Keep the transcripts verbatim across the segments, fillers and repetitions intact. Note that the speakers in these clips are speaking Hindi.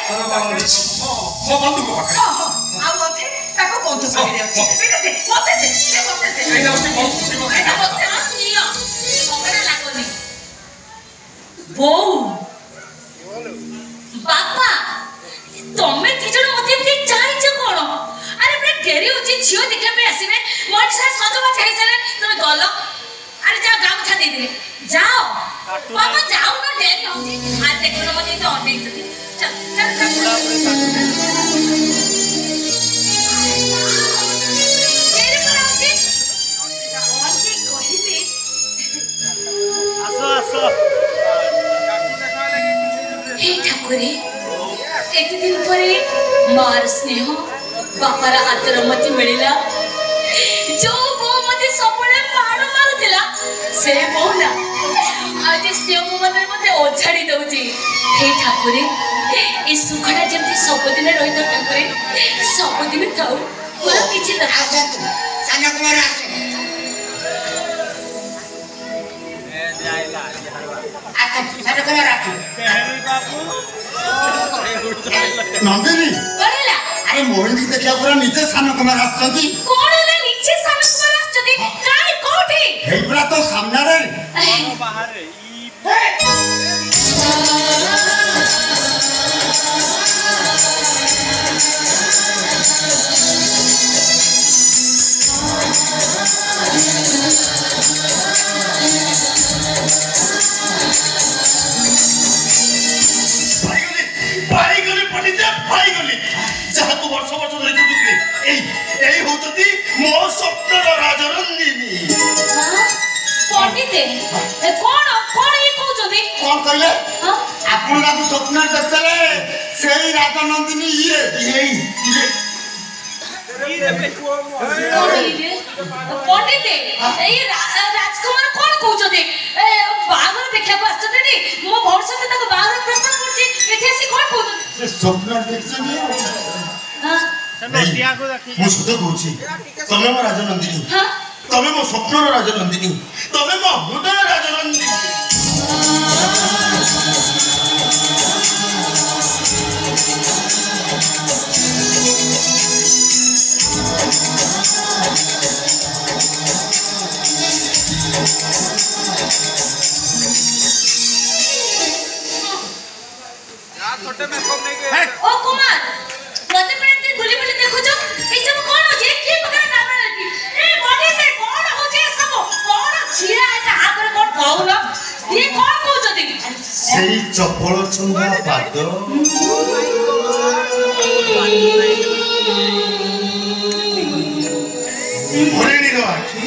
ମୋ ବନ୍ଧୁଙ୍କ ପାଖରେ ଆଉ ଅଧେ ତାକୁ ବନ୍ଧୁ ପାଖରେ ଅଛି ସେଇଟା ଦେ ମତେ ଦେ ଦେ ମତେ ଦେ ଏଇଟା ହଉଛି ମୋ ସ୍ମୃତି କଥା ଏଇଟା ମତେ ନିଅ ଝଗଡ଼ା ଲାଗୁନି ବୋଉ ବାପା ତମେ ଦି ଜଣ ମତେ ଏମିତି ଚାହିଁଛ କଣ ଆରେ ପୁରା ଡେରି ହଉଛି ଝିଅ ଦେଖିବା ପାଇଁ ଆସିବେ ମଣିଷ ସଜବାଜ ହେଇସାରିଲେ ତମେ ଗଲ ଆରେ ଯାଅ ଗାମୁଛା ଦେଇଦେଲେ ଯାଅ ବାପା ଯାଉନ ଡେରି ହଉଛି ଆରେ ଦେଖୁନ ମତେ ଏମିତି ଅନେଇଛନ୍ତି ଚାଲ ଚାଲ ठाकुरे एत दिन पर मार स्नेह बापार आदर मत मिलला जो बो मते सबले मार मारुतिला से बो ना आज स्नेह मते मते ओछाड़ी दउची हे ठाकुरे ए सुखड़ा जेमति सब दिन रहितो ठाकुरे सब दिन थाउ मोर किछि न आसत साना कुमार आसे आसे साना कुमार आसे नंदिनी अरे मोहन की देखिया पूरा नीचे सान कुमार आछंती कोन ले नीचे सान कुमार आछंती काई कोठी हे पूरा तो सामने रे बाहर रे राजनंदिनी ये ये पंडित राजकुमार कौन कहते बाहर देखा आसते मो भविष्य बाहर प्रस्ताव कर स्वप्न तमें मो राजनंदिनी तमें मो स्वप्न राजनंदिनी तमें मो हृदय राजनंदिनी ओ कुमार मते पड़ते गुली गुली देखो जो ए सब कोन हो जे की पकड़ काम लगी ए बॉडी से कोन हो जे सब कोन छिरा है ता पर कोन कहू न ये कोन कहू जदी सेई चपल छंदा पाद भरेनी रो आखी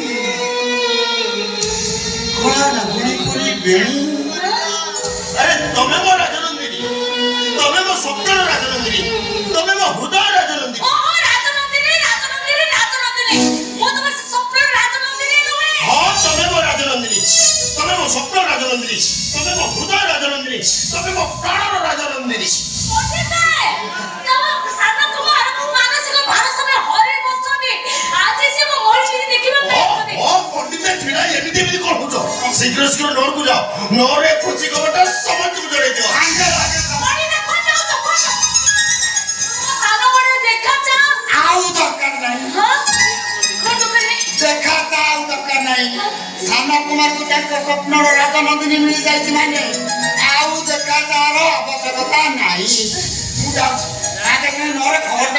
कोला ना गुली गुली बेणी अरे तमे मो राजनंदिनी तमे मो स्वप्न राजनंदिनी तमे मो हृदय राजनंदिनी ओ राजनंदिनी राजनंदिनी राजनंदिनी मो तो स्वप्न राजनंदिनी नुए हां तमे मो राजनंदिनी तमे मो स्वप्न राजनंदिनी तमे मो हृदय राजनंदिनी तमे मो प्राण राजनंदिनी ओठे तम साना कुमार मानसिक भारत में हरि बसनी आज से मो मोलची देखिबा पे ओ पंडित छिड़ा एमिति एमिति कोन होजो शीघ्र शीघ्र नोर को जाओ नोरे खुशी खबरटा समझ को जड़े दियो आंगे लागे बड़ी देखो जाओ तो कोन साना बड़े देखा जा आउ दरकार नहीं हां कोन दरकार नहीं देखा जा आउ दरकार नहीं साना कुमार को ताको स्वप्न राजनंदिनी मिल जाई माने आउ देखा जा रो आवश्यकता नहीं मुदा आगे से नोरे खबर